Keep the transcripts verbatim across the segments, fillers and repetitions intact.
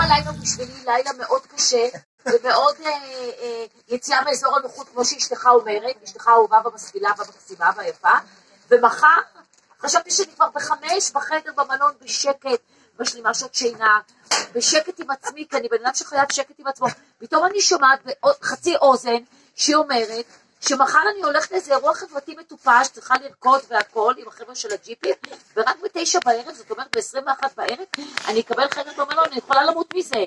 הלילה בשבילי לילה מאוד קשה, ומאוד אה, אה, יציאה מאזור הנוחות, כמו שאשתך אומרת, אשתך האהובה והמשכילה והמקסימה והיפה, ומחר חשבתי שאני כבר בחמש בחדר במלון בשקט, בשלימה שעות שינה, בשקט עם עצמי, כי אני בן אדם שחייב שקט עם עצמו. פתאום אני שומעת חצי אוזן שהיא אומרת שמחר אני הולכת לאיזה אירוע חברתי מטופש, צריכה לרקוד והכל עם החבר'ה של הג'יפים, ורק בתשע בערב, זאת אומרת ב-עשרים ואחת בערב, אני אקבל חדר במלון, אני יכולה למות מזה.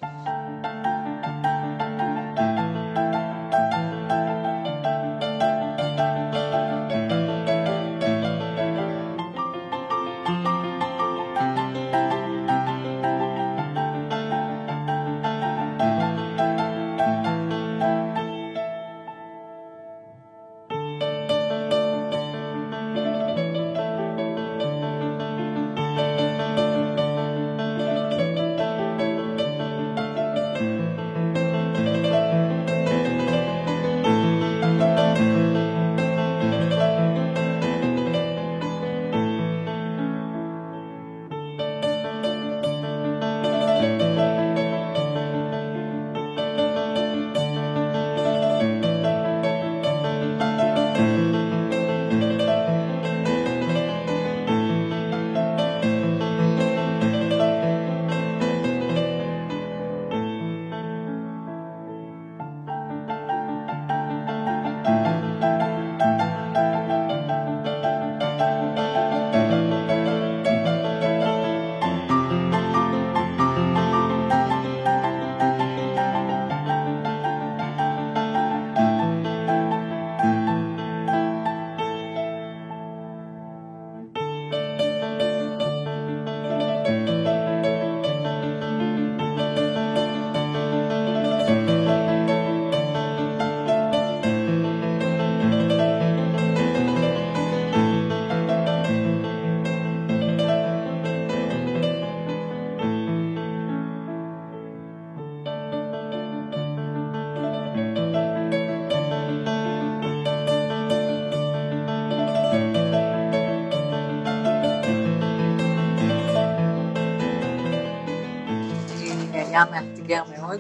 היה מאתגר מאוד.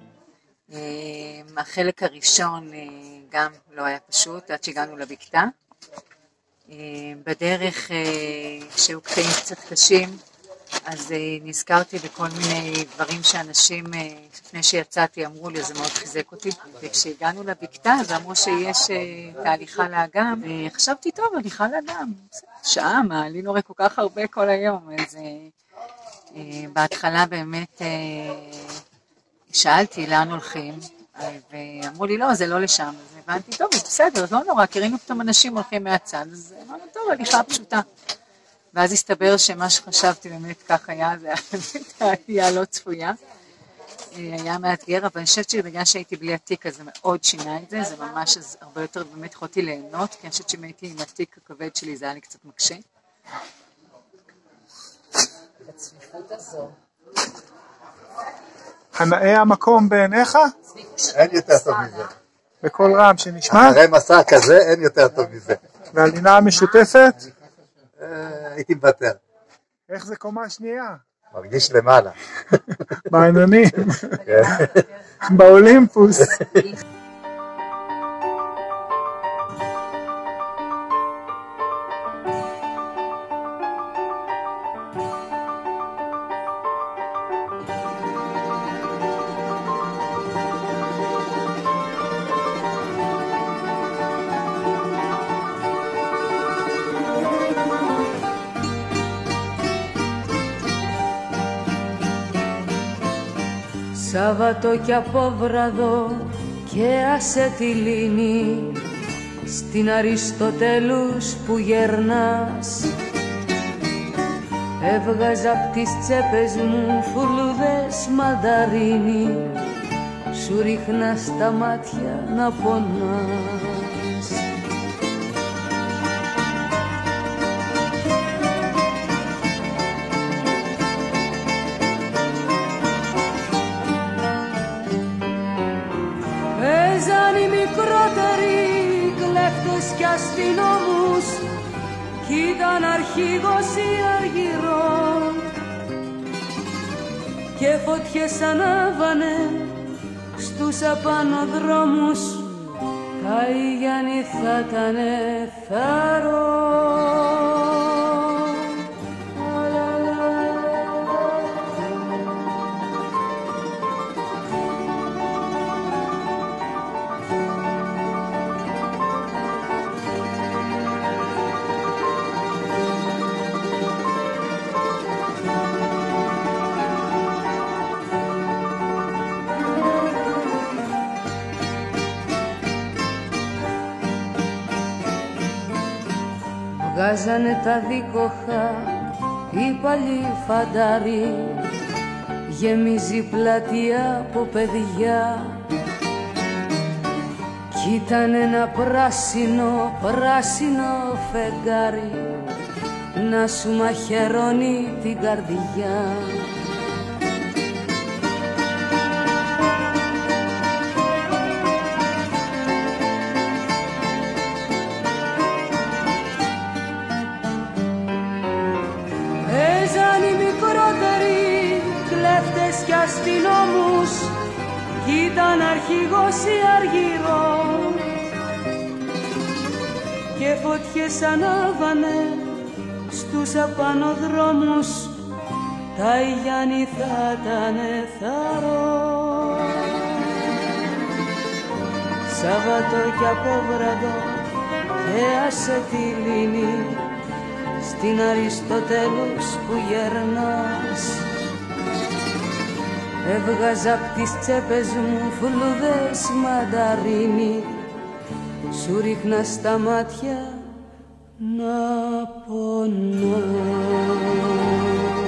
החלק הראשון גם לא היה פשוט, עד שהגענו לבקתה. בדרך שהיו קטעים קצת קשים, אז נזכרתי בכל מיני דברים שאנשים, לפני שיצאתי, אמרו לי, זה מאוד חיזק אותי. וכשהגענו לבקתה, אז אמרו שיש תהליכה לאגם, וחשבתי, טוב, הליכה לאגם, שעה, מה, לי לא רואה כל כך הרבה כל היום, אז בהתחלה באמת שאלתי לאן הולכים, ואמרו לי, לא, זה לא לשם, אז הבנתי, טוב, בסדר, לא נורא, כי ראינו פתאום אנשים הולכים מהצד, אז אמרנו, טוב, הליכה פשוטה. ואז הסתבר שמה שחשבתי באמת כך היה, זה היה לא צפויה, היה מאתגר, אבל אני חושבת שבגלל שהייתי בלי התיק, אז זה מאוד שינה את זה, זה ממש הרבה יותר באמת יכולתי ליהנות, כי אני חושבת שאם הייתי עם התיק הכבד שלי, זה היה לי קצת מקשה. הצפיפות הזו. הנאה המקום בעיניך? אין יותר טוב מזה. בכל רם שנשמע? אחרי מסע כזה אין יותר טוב מזה. והלינה המשותפת? הייתי מוותר. איך זה קומה שנייה? מרגיש למעלה. בעננים. באולימפוס. Σάββατο κι απόβραδο και άσε τη λίμνη στην Αριστοτέλους που γερνάς. Έβγαζα απ' τις τσέπες μου φουλούδες μανταρίνι, σου ρίχνα στα μάτια να πονάς. Κι αστυνόμους κι ήταν αρχηγός ή αργυρό και φωτιές ανάβανε στους απάνω δρόμους, τα Ιγιάννη θα ήτανε θάρρο. Βγάζανε τα δίκοχα οι παλιοί φαντάροι, γεμίζει πλατεία από παιδιά. Κι ήταν ένα πράσινο, πράσινο φεγγάρι να σου μαχαιρώνει την καρδιά. Κι αστυνόμους κι ήταν αρχηγός ή αργυρό και φωτιές ανάβανε στους απάνω δρόμους, τα Ιγιάννη θα ήτανε θάρρο. Σάββατο κι απόβραδο και άσε τη λίμνη στην Αριστοτέλους που γερνάς. Έβγαζα απ' τις τσέπες μου φλουδές μανταρίνι, σου ρίχνα στα μάτια να πονάς.